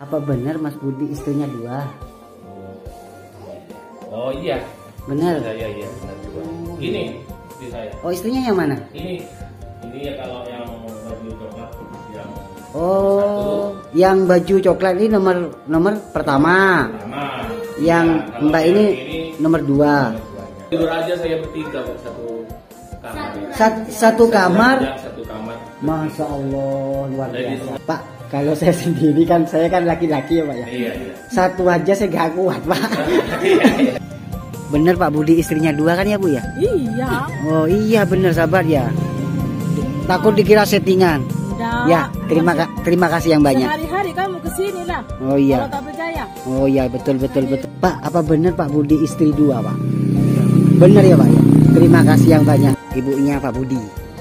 Apa benar Mas Budi istrinya dua? Oh iya. Benar. Iya benar dua. Ini istri saya. Oh, istrinya yang mana? Ini ya kalau yang baju coklat yang Oh, yang baju coklat ini nomor pertama. Yang Ya, Mbak ini nomor dua. Tidur aja saya bertiga satu kamar. Satu kamar. Satu kamar. Masya Allah, luar biasa. Pak, kalau saya sendiri kan, saya kan laki-laki ya Pak ya. Iya. Satu aja saya gak kuat Pak. Iya. Bener Pak Budi istrinya dua kan ya Bu ya? Iya. Oh iya bener sahabat ya. Takut dikira settingan. Enggak. Ya, terima kasih yang banyak. Sehari-hari kamu kesini lah. Oh iya. Kalau tak percaya. Oh iya betul. Pak, apa bener Pak Budi istri dua Pak? Bener ya Pak ya? Terima kasih yang banyak ibunya Pak Budi.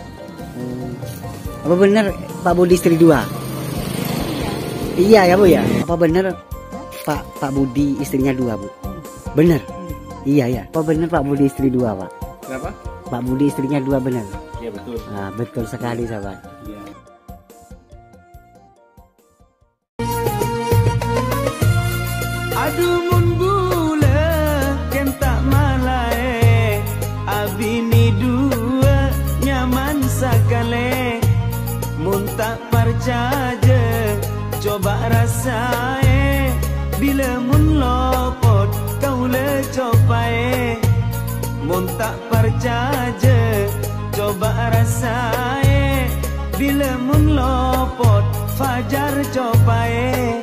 Apa bener Pak Budi istri dua? Iya ya Bu ya. Apa bener Pak Budi istrinya dua Bu? Bener. Iya ya. Apa bener Pak Budi istri dua Pak? Kenapa? Pak Budi istrinya dua bener. Iya betul. Nah, betul sekali sahabat. Iya. Aduh mun bula ken tak malae abini dua nyaman sakale mun tak percaya coba rasae bila mun lopot kau le cobae mun tak percaya coba rasae bila mun lopot fajar cobae.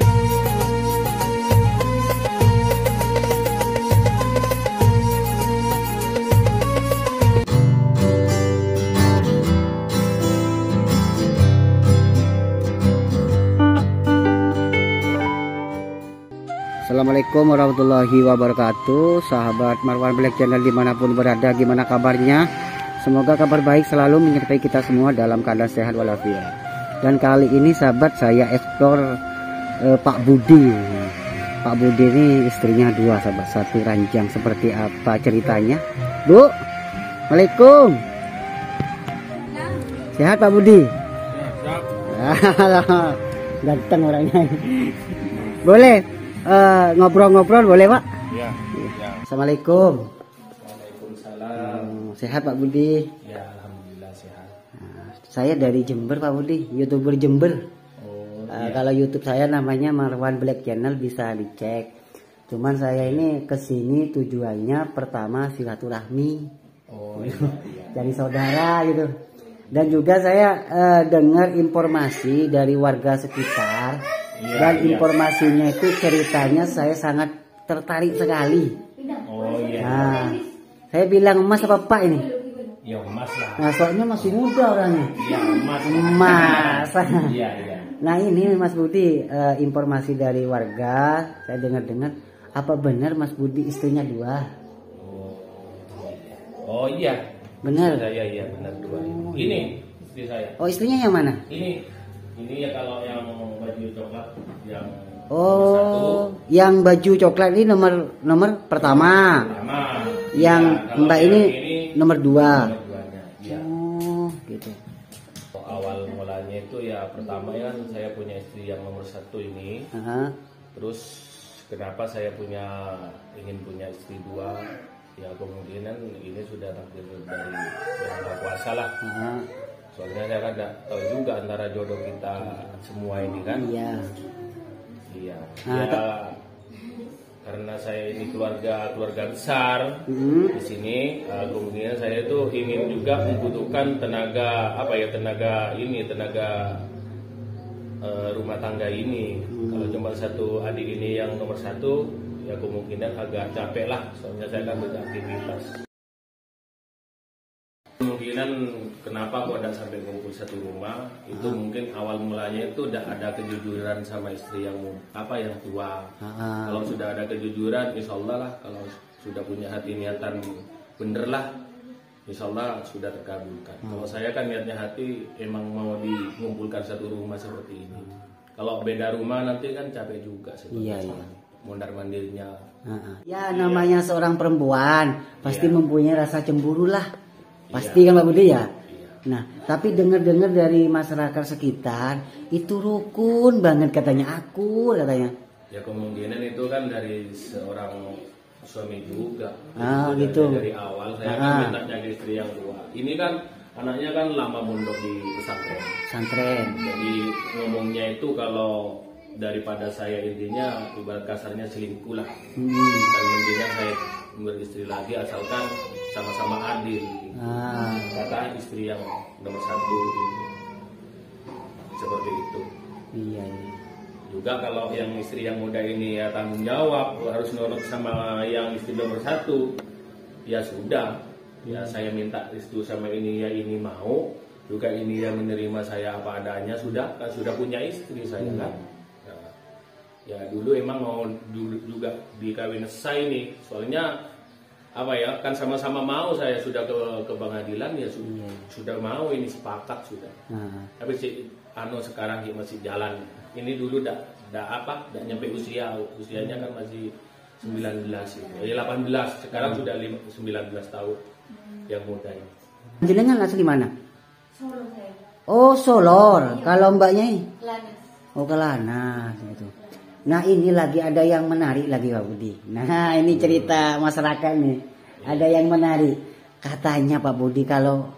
Assalamualaikum warahmatullahi wabarakatuh. Sahabat Marwan Black Channel dimanapun berada, gimana kabarnya? Semoga kabar baik selalu menyertai kita semua dalam keadaan sehat walafiat. Dan kali ini sahabat saya eksplor Pak Budi. Pak Budi ini istrinya dua sahabat, satu ranjang. Seperti apa ceritanya? Bu, Waalaikumsalam. Sehat Pak Budi? Ganteng orangnya. Boleh ngobrol-ngobrol boleh Pak? Iya. Assalamualaikum. Waalaikumsalam. Sehat Pak Budi? Ya alhamdulillah sehat. Saya dari Jember Pak Budi, YouTuber Jember. Kalau YouTube saya namanya Marwan Black Channel, bisa dicek. Cuman saya ini kesini tujuannya pertama silaturahmi. Oh iya. Jadi saudara gitu. Dan juga saya dengar informasi dari warga sekitar. Dan informasinya itu ceritanya saya sangat tertarik sekali. Oh iya. Nah, saya bilang Mas apa Pak ini? Ya emas lah. Nah, soalnya masih muda orangnya. Iya emas. Emas. Iya. Nah ini Mas Budi, informasi dari warga, saya dengar-dengar apa benar Mas Budi istrinya dua? Oh iya. Benar. Iya benar dua. Ini istri saya. Oh istrinya yang mana? Ini ya kalau yang baju coklat yang Oh, yang baju coklat ini nomor pertama. Yang Mbak ini nomor dua. Ya. Oh gitu. Awal mulanya itu ya pertama ya saya punya istri yang nomor satu ini. Terus kenapa saya ingin punya istri dua? Ya kemungkinan ini sudah takdir dari Yang Maha Kuasa lah. Soalnya saya kan tidak tahu juga antara jodoh kita semua ini kan. Iya. Karena saya ini keluarga besar di sini, kemungkinan saya itu ingin juga membutuhkan tenaga rumah tangga ini. Kalau cuma satu adik ini yang nomor satu, ya kemungkinan agak capek lah. Soalnya saya kan beraktivitas. Kemungkinan kenapa kok tidak sampai kumpul satu rumah itu mungkin awal mulanya itu udah ada kejujuran sama istri yang tua. Kalau sudah ada kejujuran, insya Allah lah, kalau sudah punya hati niatan bener lah, insya Allah sudah terkabulkan. Kalau saya kan niatnya hati emang mau mengumpulkan satu rumah seperti ini. Kalau beda rumah nanti kan capek juga sebenarnya. Mondar mandirnya. Ya namanya seorang perempuan pasti mempunyai rasa cemburu lah. Pasti kan Pak Budi ya. Nah, tapi dengar-dengar dari masyarakat sekitar itu rukun banget katanya, akur katanya. Ya kemungkinan itu kan dari seorang suami juga. Gitu. Dari awal saya kan minta jadi istri yang tua. Ini kan anaknya kan lama mondok di pesantren. Santren. Jadi ngomongnya itu kalau daripada saya intinya ibarat kasarnya selingkuh lah. Dan intinya saya beristri lagi asalkan sama-sama adil. Kata istri yang nomor 1 gitu. Seperti itu. Iya. Juga kalau yang istri yang muda ini ya tanggung jawab, harus nurut sama yang istri nomor 1, ya sudah. Ya saya minta restu sama ini ya ini mau, juga ini yang menerima saya apa adanya, sudah punya istri saya kan. Ya dulu emang mau juga dikawin saya ini, soalnya apa ya kan sama-sama mau, saya sudah ke pengadilan ya sudah mau ini sepakat sudah. Tapi si sekarang masih jalan. Ini dulu enggak nyampe usianya kan masih 19 ya 18, sekarang sudah 19 tahun yang muda ini. Jenengan asli mana? Solo saya. Oh, Solor. Kalau mbaknya ini? Lanas. Oh, Kelana gitu. Nah, ini lagi ada yang menarik lagi Pak Budi. Nah, ini cerita masyarakat nih. Ada yang menarik. Katanya Pak Budi kalau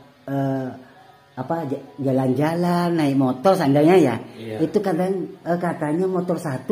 jalan-jalan naik motor seandainya ya, itu katanya motor 1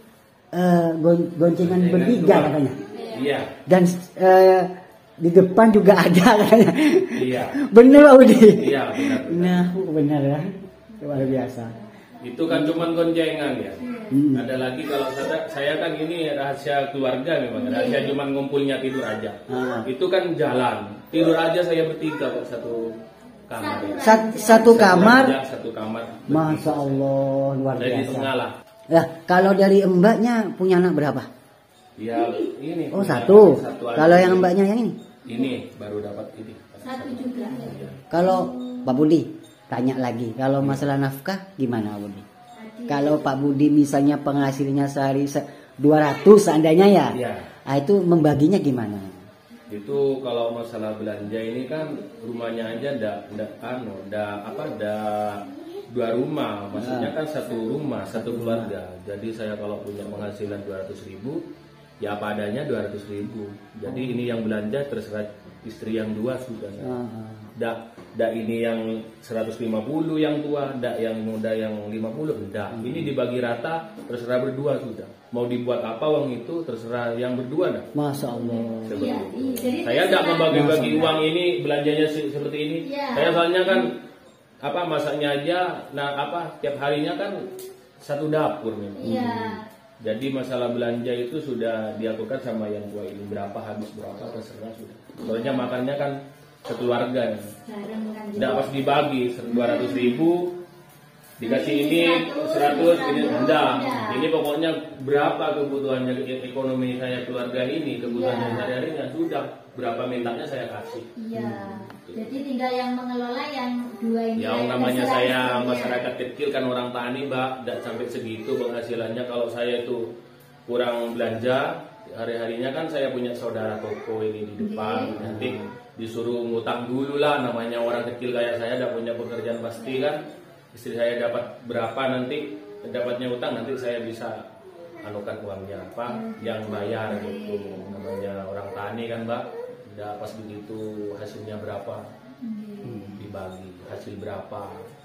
goncengan bertiga katanya. Iya. Dan di depan juga ada katanya. Iya. Bener Pak Budi? Iya, benar. Nah, benar ya. Luar biasa. Itu kan cuman goncengan ya. Ada lagi kalau saya kan ini rahasia keluarga memang. Rahasia cuman ngumpulnya tidur aja. Itu kan jalan. Tidur aja saya bertiga kok satu kamar. Satu kamar. Satu kamar. Masya Allah, luar Dari biasa. tengah lah. Ya, kalau dari mbaknya punya anak berapa? Ya ini. Oh, satu. Satu Kalau yang mbaknya yang ini? Ini baru dapat ini. Satu juga. Kalau Pak Budi tanya lagi, kalau masalah nafkah gimana Pak Budi? Kalau Pak Budi misalnya penghasilnya sehari 200 seandainya ya, nah, itu membaginya gimana? Itu kalau masalah belanja ini kan rumahnya aja ada 2 rumah, maksudnya kan satu rumah, satu keluarga. Jadi saya kalau punya penghasilan 200.000, ya apa adanya 200.000. Jadi ini yang belanja terserah istri yang 2 sudah. Dak ini yang 150 yang tua, dak yang muda yang 50, enggak. Ini dibagi rata, terserah berdua sudah. Mau dibuat apa uang itu terserah yang berdua dah. Masya Allah. Saya tidak membagi-bagi uang ini belanjanya seperti ini. Saya soalnya kan masaknya aja, tiap harinya kan satu dapur nih. Jadi masalah belanja itu sudah dilakukan sama yang tua ini, berapa habis berapa terserah sudah. Soalnya makannya kan sekeluarga ya. Tidak pas dibagi 200.000 dikasih ini 100 ini enggak. Ini pokoknya berapa kebutuhannya ekonomi saya keluarga ini, kebutuhannya sehari-harinya sudah berapa mintanya saya kasih. Jadi tinggal yang mengelola yang 2 ini. Yang namanya saya masyarakat kecil kan orang tani, Mbak, tidak sampai segitu penghasilannya. Kalau saya itu kurang belanja hari-harinya kan saya punya saudara toko ini di depan, nanti disuruh ngutang dulu lah, namanya orang kecil kayak saya tidak punya pekerjaan pasti kan. Istri saya dapat berapa nanti dapatnya utang, nanti saya bisa anukan uangnya yang bayar gitu. Namanya orang tani kan Mbak, udah pas begitu hasilnya berapa dibagi, hasil berapa.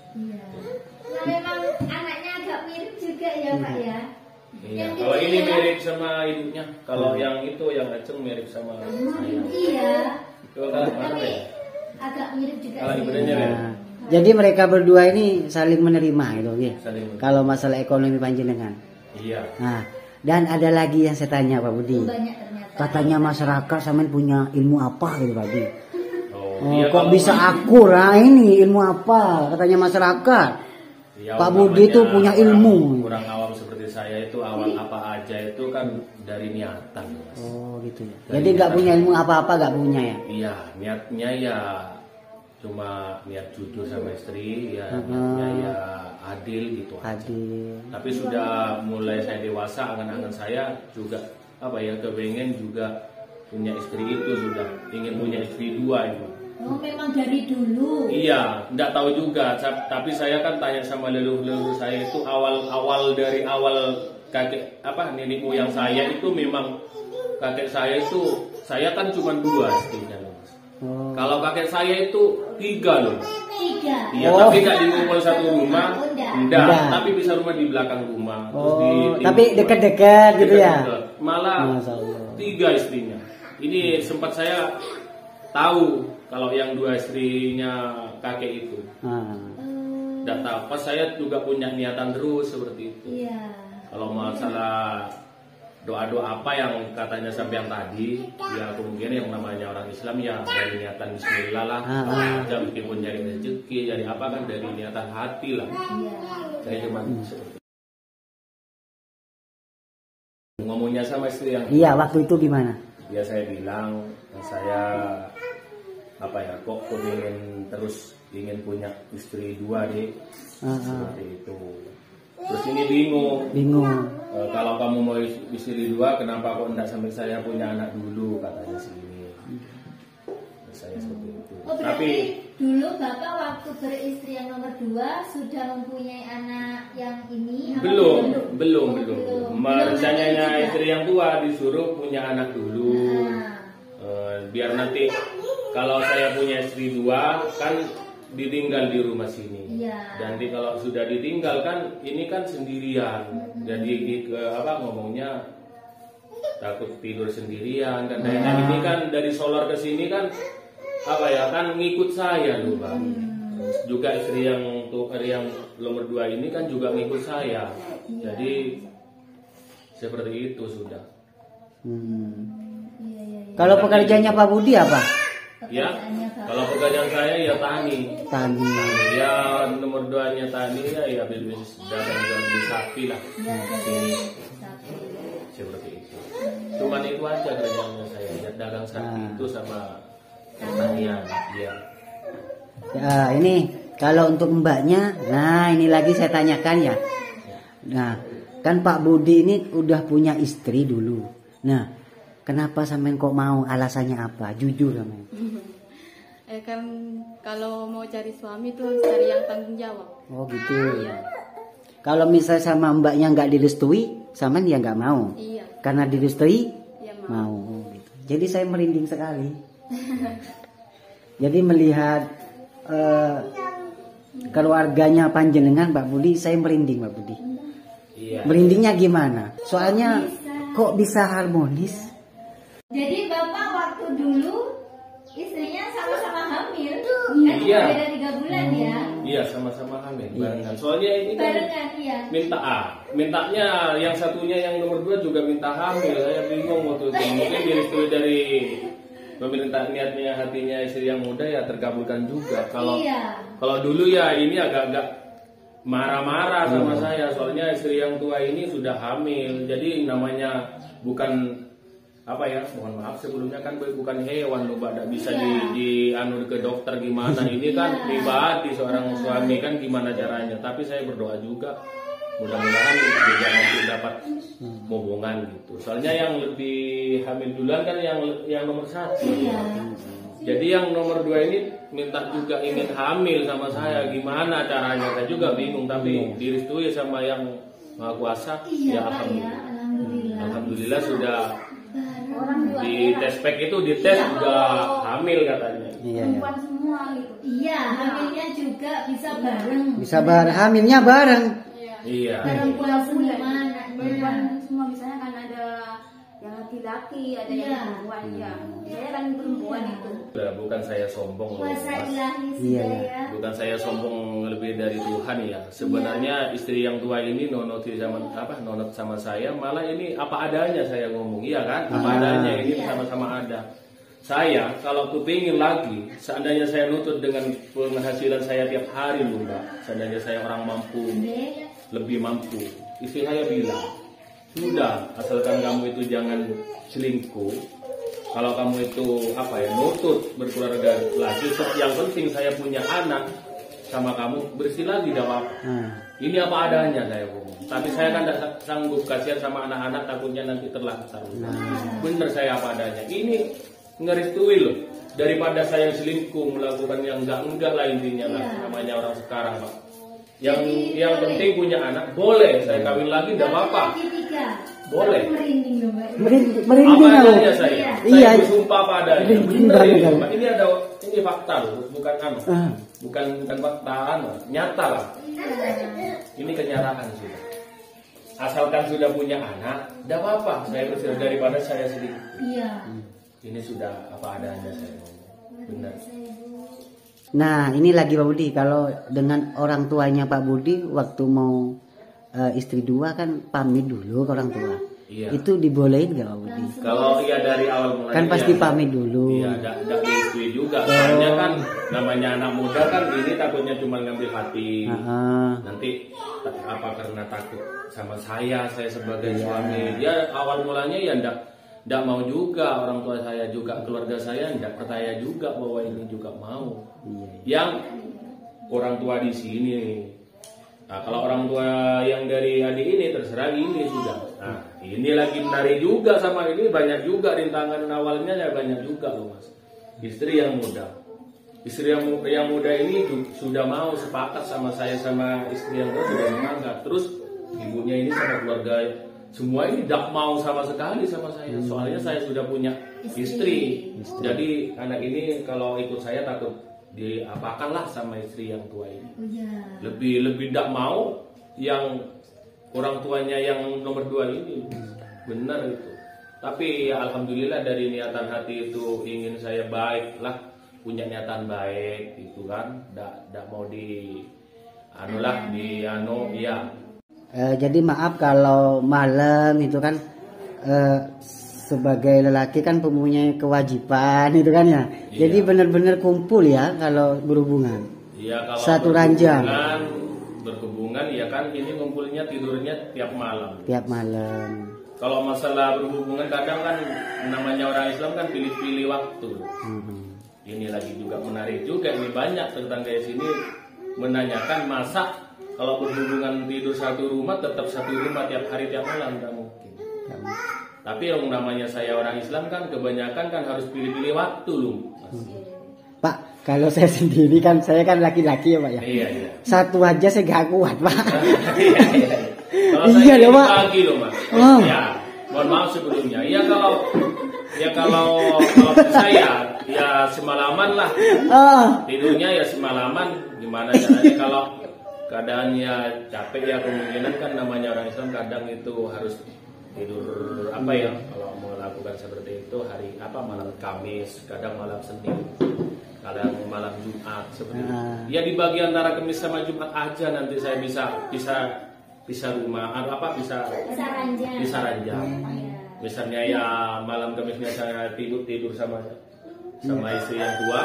Nah, memang anaknya agak mirip juga ya Pak ya. Iya, kalau ini mirip sama ibunya, kalau yang itu yang Aceng mirip sama saya. Iya. Itu kan mana ya? Agak mirip juga. Kalau ibunya mirip. Jadi mereka berdua ini saling menerima itu ya. Kalau masalah ekonomi panjenengan. Iya. Nah, dan ada lagi yang saya tanya Pak Budi. Katanya masyarakat sama punya ilmu apa gitu Pak Budi. Iya, kok bisa akur? Nah, ini ilmu apa? Katanya masyarakat. Ya, Pak Budi itu punya ilmu. Orang awam seperti saya itu awal apa aja itu kan dari niatan. Mas. Oh gitu ya. Jadi nggak punya ilmu apa-apa, nggak punya ya? Iya, niatnya ya cuma niat jujur sama istri, ya niatnya ya adil gitu. Adil. Tapi sudah mulai saya dewasa, angan-angan saya juga kepengen juga punya istri itu, sudah ingin punya istri 2 itu. Oh, memang dari dulu. Iya, nggak tahu juga. Tapi saya kan tanya sama leluhur saya itu awal dari awal kakek nenek moyang saya itu memang kakek saya itu, saya kan cuma 2 istrinya loh, Mas. Oh. Kalau kakek saya itu 3 loh. 3. Iya, tapi nggak dikumpul satu rumah, enggak. Tapi bisa rumah di belakang rumah. Terus tapi dekat-dekat gitu ya. Malah 3 istrinya. Ini sempat saya tahu kalau yang 2 istrinya kakek itu. Nggak tahu. Pas saya juga punya niatan terus seperti itu. Iya. Kalau masalah doa-doa apa yang katanya sampai yang tadi, ya kemungkinan yang namanya orang Islam ya dari niatan Bismillah lah. Aja meskipun nyari rezeki, jadi apa kan dari niatan hati lah. Saya cuma seperti itu. Ngomongnya sama istri yang iya waktu itu gimana? Ya saya bilang saya kok ingin punya istri 2 deh, seperti itu. Terus ini bingung. Kalau kamu mau istri 2, kenapa kok enggak sampai saya punya anak dulu, katanya sini. Saya seperti itu. Oh, berarti dulu Bapak waktu beristri yang nomor 2 sudah mempunyai anak yang ini? Belum. Rencananya istri yang tua disuruh punya anak dulu. Biar nanti kalau saya punya istri 2 kan ditinggal di rumah sini. Dan kalau sudah ditinggal kan ini kan sendirian. Jadi ngomongnya takut tidur sendirian kan. Ini kan dari Solar ke sini kan kan ngikut saya loh, Bang. Juga istri yang nomor 2 ini kan juga ngikut saya. Jadi seperti itu sudah. Kalau pekerjaannya Pak Budi apa? Ya, kalau pekerjaan saya ya tani. Ya nomor 2-nya tani ya bisnis dagang jual beli sapi lah. Seperti itu. Cuman itu aja kerjaannya saya, ya, dagang sapi itu sama pertanian. Ya. Ya, ini kalau untuk mbaknya, nah ini lagi saya tanyakan ya. Nah, kan Pak Budi ini udah punya istri dulu. Nah, kenapa sampean kok mau? Alasannya apa? Jujur sampean. Kan kalau mau cari suami tuh harus cari yang tanggung jawab. Oh gitu. Iya. Kalau misalnya sama mbaknya nggak direstui, sampean ya nggak mau. Iya. Karena direstui, ya, mau. Gitu. Jadi saya merinding sekali. Jadi melihat keluarganya panjenengan Pak Budi, saya merinding Pak Budi. Iya. Merindingnya gimana? Soalnya kok bisa harmonis? Jadi Bapak waktu dulu istrinya sama-sama hamil, Iya. Beda 3 bulan ya? Iya, sama-sama hamil barengan. Soalnya ini kan Barengan, iya. mintanya yang satunya yang nomor 2 juga minta hamil. Saya bingung waktu itu. Mungkin direstui dari pemerintah, niatnya hatinya istri yang muda ya terkabulkan juga. Kalau dulu ya ini agak-agak marah-marah sama saya. Soalnya istri yang tua ini sudah hamil. Jadi namanya bukan mohon maaf sebelumnya kan bukan hewan loh, tidak bisa dianur ke dokter gimana. Ini kan pribadi seorang suami kan gimana caranya. Tapi saya berdoa juga mudah-mudahan juga nanti dapat hubungan gitu. Soalnya yang lebih hamil duluan kan yang nomor 1. Jadi yang nomor 2 ini minta juga ingin hamil sama saya, gimana caranya? Saya juga bingung, tapi direstui sama yang Maha Kuasa. Ya alhamdulillah sudah. Di tespek itu dites juga hamil katanya. Perempuan semua gitu. Iya, hamilnya juga bisa bareng. Hamilnya bareng. Iya. Perempuan semua anaknya. Perempuan semua misalnya kan ada yang laki-laki, ada yang perempuan ya. Saya kan perempuan itu. Bukan saya sombong loh, Mas. Bukan saya sombong lebih dari Tuhan ya. Sebenarnya istri yang tua ini nonot sama saya, malah ini apa adanya saya ngomong, iya kan? Apa adanya ini sama-sama ada. Saya kalau kepingin lagi, seandainya saya nutut dengan penghasilan saya tiap hari loh, Mbak. Seandainya saya orang mampu, lebih mampu. Istri saya bilang, sudah, asalkan kamu itu jangan selingkuh. Kalau kamu itu nutut berkeluarga lagi, yang penting saya punya anak sama kamu, bersih lagi jawab. Ini apa adanya saya ngomong. Tapi saya kan tidak sanggup, kasihan sama anak-anak, takutnya nanti terlantar. Bener saya apa adanya. Ini ngerestui loh. Daripada saya selingkuh melakukan yang enggak lah intinya lah, namanya orang sekarang Pak. Yang penting punya anak, boleh saya kawin lagi enggak apa-apa. Boleh. Merinding apa loh. adanya saya. Iya. Saya bersumpah apa adanya. Benar ini fakta loh, bukan bukan fakta nyata lah. Ini kenyataan sudah. Asalkan sudah punya anak, tidak apa-apa. Saya bersyukur daripada saya sedih. Iya. Ini sudah apa adanya saya. Benar. Nah, ini lagi Pak Budi, kalau dengan orang tuanya Pak Budi waktu mau istri dua kan pamit dulu ke orang tua. Iya. Itu dibolehin nggak Pak Budi? Kalau iya dari awal mulanya Kan pasti ya, pamit dulu. Iya, tidak diistri juga. Soalnya kan namanya anak muda kan ini takutnya cuma ngambil hati. Nanti apa karena takut sama saya sebagai suami. Dia awal mulanya ya tidak mau juga, orang tua saya juga, keluarga saya tidak percaya juga bahwa ini juga mau. Yang orang tua di sini. Nah, kalau orang tua yang dari adik ini terserah ini sudah. Nah, ini lagi menarik juga sama ini, banyak juga rintangan awalnya ya banyak juga loh Mas. Istri yang muda. Istri yang muda ini sudah mau sepakat sama saya sama istri yang tua sudah sepakat. Terus ibunya ini sama keluarga semua ini tidak mau sama sekali sama saya. Soalnya saya sudah punya istri. Jadi anak ini kalau ikut saya takut diapakanlah sama istri yang tua ini. Lebih tidak mau yang orang tuanya yang nomor 2 ini. Benar itu. Tapi ya alhamdulillah dari niatan hati itu ingin saya baik lah, punya niatan baik itu kan. Tidak mau ya. Jadi maaf kalau malam itu kan sebagai lelaki kan mempunyai kewajiban itu kan ya. Jadi benar-benar kumpul ya kalau berhubungan. Iya, kalau satu ranjang. Berhubungan ya kan ini ngumpulnya tidurnya tiap malam. Tiap malam. Kalau masalah berhubungan kadang kan namanya orang Islam kan pilih-pilih waktu. Ini lagi juga menarik juga, ini banyak tetangga di sini menanyakan masa kalau berhubungan tidur satu rumah tetap satu rumah tiap hari tiap malam, tidak mungkin. Tapi yang namanya saya orang Islam kan kebanyakan kan harus pilih-pilih waktu loh. Pak, kalau saya sendiri kan saya kan laki-laki ya Pak ya. Iya. Satu aja saya gak kuat Pak. Iya. Kalau Iya saya loh, Pak. pagi loh Mas. Ya, mohon maaf sebelumnya. Kalau saya ya semalaman lah. Tidurnya ya semalaman. Gimana caranya kalau keadaannya capek ya kemungkinan kan namanya orang Islam kadang itu harus tidur apa ya kalau mau lakukan seperti itu hari malam Kamis, kadang malam Senin, kadang malam Jumat seperti itu. Ya di bagian antara Kamis sama Jumat aja nanti saya bisa rumah bisa ranjang. Misalnya ya malam Kamisnya saya tidur sama istri yang tua.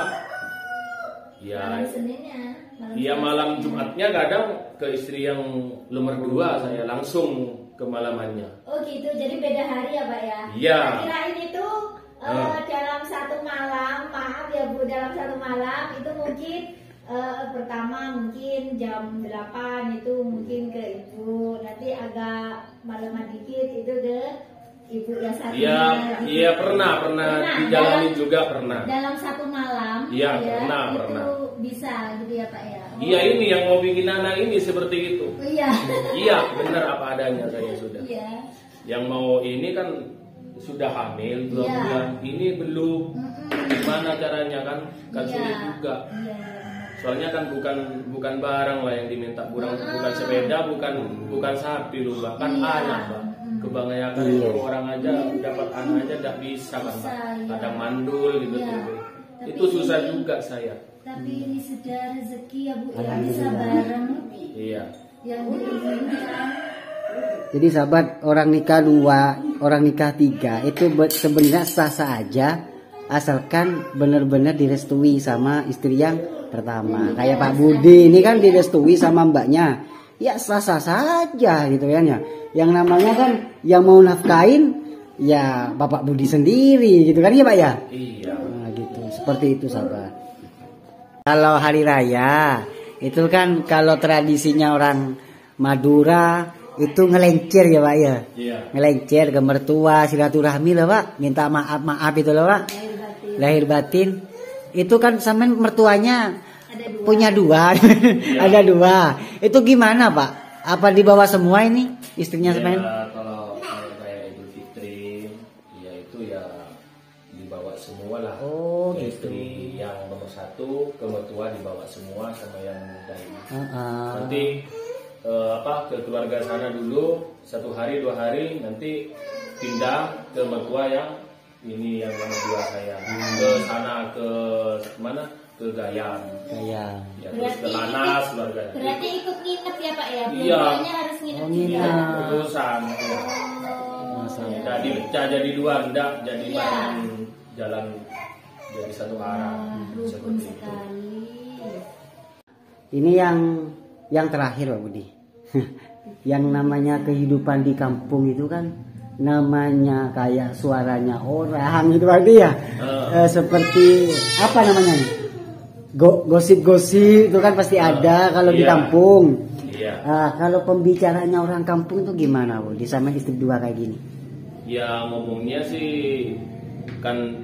Ya. Iya malam Jumatnya kadang ke istri yang nomor 2 saya langsung ke malamannya. Oh gitu, jadi beda hari ya Pak ya? Iya. Kirain itu dalam satu malam, maaf ya Bu, dalam satu malam itu mungkin pertama mungkin jam 8 itu mungkin ke ibu, nanti agak malaman dikit itu ke ibu yang satu. Iya pernah dijalani juga pernah. Dalam satu malam. Iya ya, pernah. Itu bisa gitu ya Pak ya? Iya ini yang mau bikin anak ini seperti itu. Iya. Iya benar apa adanya saya sudah. Iya. Yang mau ini kan sudah hamil 2 bulan, ini belum. Gimana caranya kan sulit juga. Iya. Soalnya kan bukan barang lah yang diminta, bukan sepeda, bukan sapi loh, bahkan anak Pak. Kebanyakan orang aja dapat anak aja tidak bisa kan Pak. Kadang mandul gitu. Itu susah juga saya. Tapi ini sudah rezeki ya Bu, yang bisa bareng. Iya. Yang diinginkan. Jadi sahabat, orang nikah 2, orang nikah 3 itu sebenarnya sah-sah aja asalkan benar-benar direstui sama istri yang pertama. Kayak Pak Budi ini kan direstui sama mbaknya. Ya sah-sah saja gitu kan ya. Yang namanya kan yang mau nafkain ya Bapak Budi sendiri gitu kan ya Pak ya? Iya. Nah, gitu. Seperti itu sahabat. Kalau hari raya itu kan kalau tradisinya orang Madura itu ngelencir ya Pak ya. Iya. Ngelencir ke mertua, silaturahmi lah Pak, minta maaf itu loh Pak. lahir batin. Itu kan sampean mertuanya Ada dua. punya dua. Ada dua. Itu gimana, Pak? Apa dibawa semua ini istrinya Ya, sampean? kalau kayak Idul Fitri, ya itu ya dibawa semua lah. Oh, Ke gitu. istri yang nomor 1, ke mertua dibawa semua sama yang muda ini. Nanti ke keluarga sana dulu 1 hari 2 hari, nanti pindah ke mertua yang ini yang nomor 2 saya. Ke sana ke mana? Ke Gayam. Kayak Ya, terus ke Lanas keluarga. Berarti ikut nginep ya Pak ya? Iya. Dua-duanya harus nginep Oh, juga. nginep. Urusan. Ya. masalah. Jadi pecah jadi 2, enggak jadi Iya. bareng jalan jadi satu arah. Rukun Seperti itu. sekali. Ini yang terakhir Pak Budi. Yang namanya kehidupan di kampung itu kan namanya kayak suaranya orang itu Pak Budi ya. Seperti apa namanya nih? Gosip-gosip itu kan pasti ada kalau di Iya. kampung. Iya. Kalau pembicaranya orang kampung itu gimana Bu? Di sama istri 2 kayak gini. Ya ngomongnya sih kan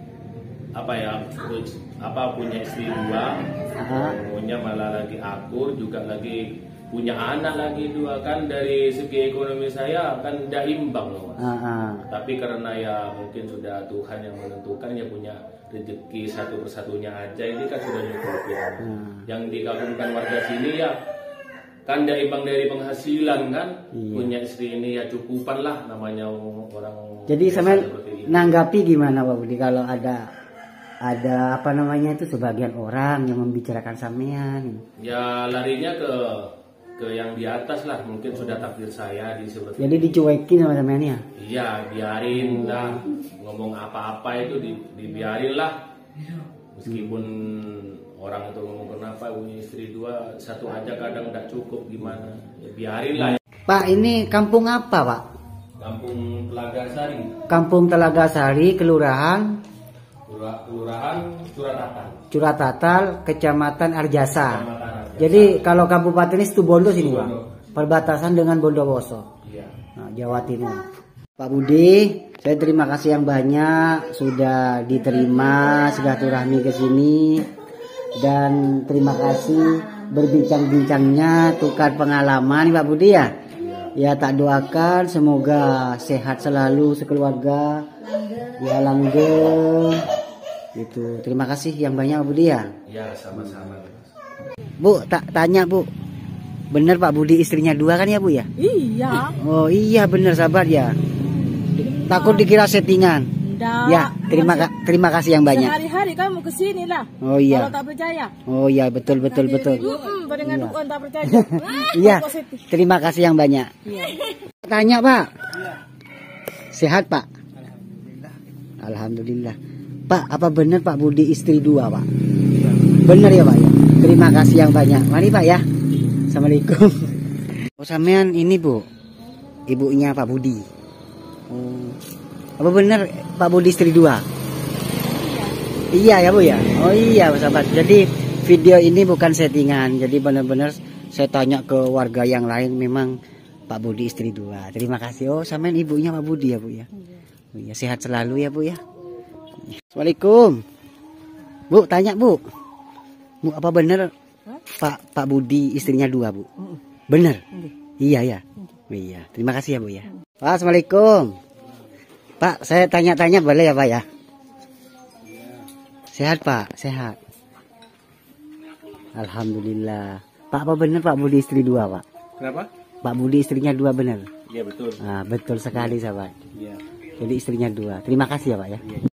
punya istri 2, ngomongnya malah lagi akur, juga lagi punya anak lagi 2, kan dari segi ekonomi saya kan tidak imbang loh Mas. Tapi karena ya mungkin sudah Tuhan yang menentukan, ya punya rezeki satu persatunya aja ini kan sudah cukup ya. Yang digabungkan warga sini ya kan tidak imbang dari penghasilan kan. Iya. Punya istri ini ya cukupan lah, namanya orang. Jadi biasa sampean seperti ini. nanggapi gimana Pak Budi kalau ada apa namanya itu sebagian orang yang membicarakan sampean? Ya larinya ke yang di atas lah, mungkin sudah takdir saya di seperti. Jadi dicuekin sama sampean ya? Iya, biarin lah, ngomong apa-apa itu dibiarin lah. Meskipun orang itu ngomong kenapa punya istri 2, 1 aja kadang tidak cukup gimana, ya biarin lah. Pak, ini kampung apa Pak? Kampung Telaga Sari, Kampung Telaga Sari, Kelurahan Curatatal. Curatatal, Kecamatan Arjasa. Kecamatan Arjasa. Jadi kalau kabupaten ini Situbondo sini Pak, Situbondo. perbatasan dengan Bondowoso, Iya. nah, Jawa Timur. Pak Budi, saya terima kasih yang banyak sudah diterima silaturahmi ke sini, dan terima kasih berbincang-bincangnya, tukar pengalaman Pak Budi ya. Ya tak doakan semoga sehat selalu sekeluarga, ya langgeng. Gitu. Terima kasih yang banyak Pak Budi ya. Ya sama-sama. Bu, tanya Bu, bener Pak Budi istrinya 2 kan ya Bu ya? Iya. Oh iya bener sahabat ya. Takut dikira settingan. Enggak. Ya, terima kasih yang banyak. Sehari-hari kamu kesini lah. Oh iya. Kalau tak percaya. Oh iya betul. Dengan dukungan tak percaya. Iya. Positif. Terima kasih yang banyak. Iya. Tanya Pak. Sehat Pak? Alhamdulillah. Pak, apa benar Pak Budi istri 2 Pak? Benar ya Pak ya? Terima kasih yang banyak. Mari Pak ya. Assalamualaikum. Oh sampean ini Bu, ibunya Pak Budi. Oh, apa benar Pak Budi istri 2? Iya ya Bu ya. Oh iya sahabat. Jadi video ini bukan settingan. Jadi benar-benar saya tanya ke warga yang lain, memang Pak Budi istri 2. Terima kasih. Oh sampean ibunya Pak Budi ya Bu ya. Oh iya, sehat selalu ya Bu ya. Assalamualaikum. Bu, tanya Bu. Bu, apa benar Pak Budi istrinya 2 Bu? Benar? Iya ya. Iya, terima kasih ya Bu ya. Pak, Assalamualaikum. Pak, saya tanya-tanya boleh ya Pak ya? Sehat Pak, sehat. Alhamdulillah. Pak, apa benar Pak Budi istri 2 Pak? Kenapa? Pak Budi istrinya 2 benar? Iya betul. Betul sekali sahabat. Iya. Jadi istrinya 2. Terima kasih ya Pak ya.